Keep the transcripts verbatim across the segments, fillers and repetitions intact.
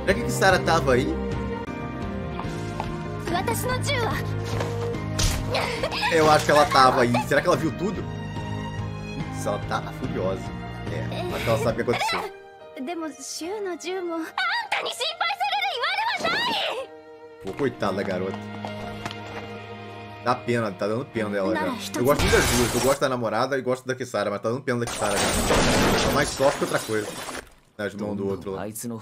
Será que a Kisara tava aí? Eu acho que ela tava aí. Será que ela viu tudo? Putz, ela tá furiosa. É, acho que ela sabe o que aconteceu. Pô, coitada da garota. Dá pena, tá dando pena dela já. Eu gosto muito das duas. Eu gosto da namorada e gosto da Kisara, mas tá dando pena da Kisara já. Tá mais sofre que outra coisa. Nas mãos do outro lá.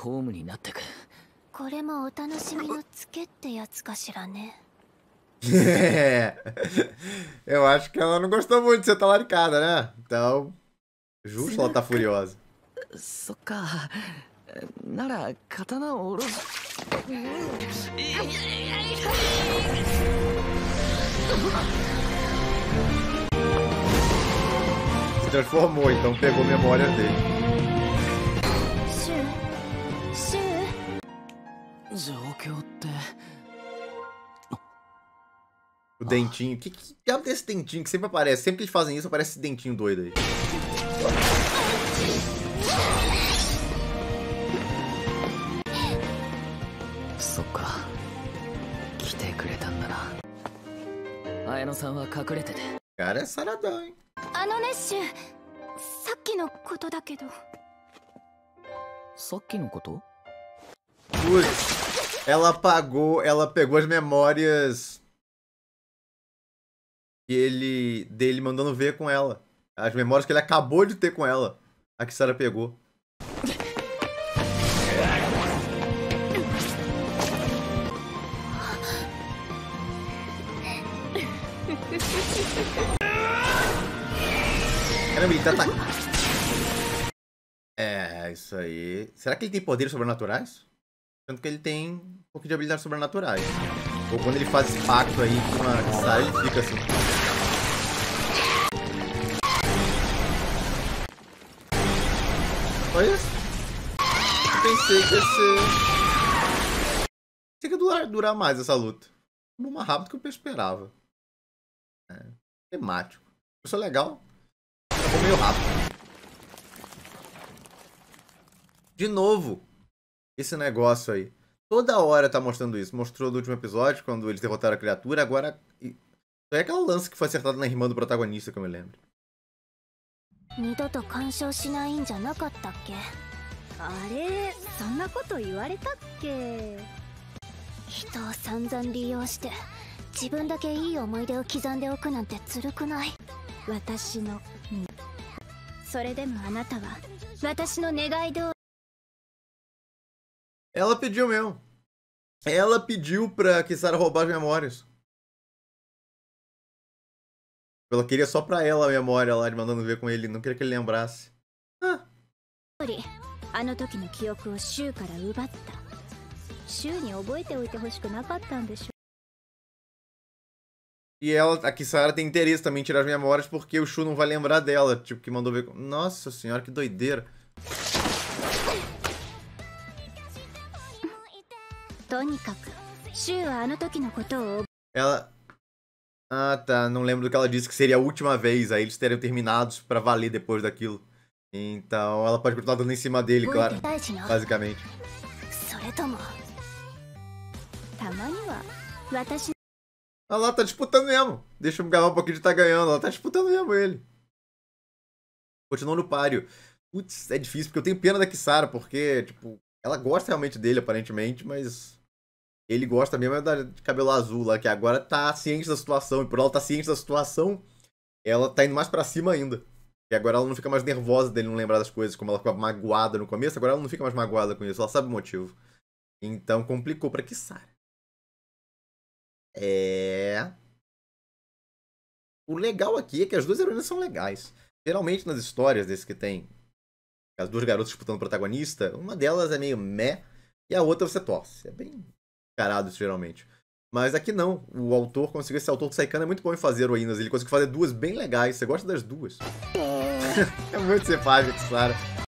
É. Eu acho que ela não gostou muito de ser talaricada, né? Então, justo ela tá furiosa. Se transformou, então pegou memórias dele. O dentinho. Que que diabo desse dentinho que sempre aparece? Sempre que eles fazem isso, aparece esse dentinho doido aí. Cara, é saradão, hein? Putz, ela apagou, ela pegou as memórias que ele, dele mandando ver com ela. As memórias que ele acabou de ter com ela. A Kisara pegou. Caramba, ele tá atacando. É, isso aí. Será que ele tem poderes sobrenaturais? Tanto que ele tem um pouco de habilidades sobrenaturais. Ou quando ele faz esse pacto aí com a Kisara, ele fica assim. Olha isso. Eu pensei que ia ser... Pensei que ia durar, durar mais essa luta. Foi mais rápido do que eu esperava. É, temático. Isso é legal. Acabou meio rápido. De novo, esse negócio aí. Toda hora tá mostrando isso. Mostrou no último episódio, quando eles derrotaram a criatura. Agora... É aquele lance que foi acertado na irmã do protagonista, que eu me lembro. Ela pediu mesmo. Ela pediu pra Kisara roubar as memórias. Ela queria só pra ela a memória lá, de mandando ver com ele. Não queria que ele lembrasse. Ah. E ela, a Kisara tem interesse também em tirar as memórias porque o Shu não vai lembrar dela. Tipo, que mandou ver... Nossa senhora, que doideira. Ela... Ah, tá. Não lembro do que ela disse, que seria a última vez. Aí eles teriam terminados pra valer depois daquilo. Então ela pode continuar dando em cima dele, claro. Basicamente. Ela tá disputando mesmo. Deixa eu gravar um pouquinho de tá ganhando. Ela tá disputando mesmo ele. Continuou no páreo. Putz, é difícil, porque eu tenho pena da Kisara, porque, tipo, ela gosta realmente dele, aparentemente, mas ele gosta mesmo é da de cabelo azul lá, que agora tá ciente da situação. E por ela tá ciente da situação, ela tá indo mais pra cima ainda. E agora ela não fica mais nervosa dele não lembrar das coisas, como ela ficava magoada no começo, agora ela não fica mais magoada com isso, ela sabe o motivo. Então complicou pra Kisara. É... O legal aqui é que as duas heroínas são legais. Geralmente nas histórias desses que tem as duas garotas disputando o protagonista, uma delas é meio meh e a outra você torce. É bem carado isso geralmente. Mas aqui não. O autor conseguiu, esse autor do Saikano é muito bom em fazer heroínas. Ele conseguiu fazer duas bem legais. Você gosta das duas. É muito simpático, Kisara.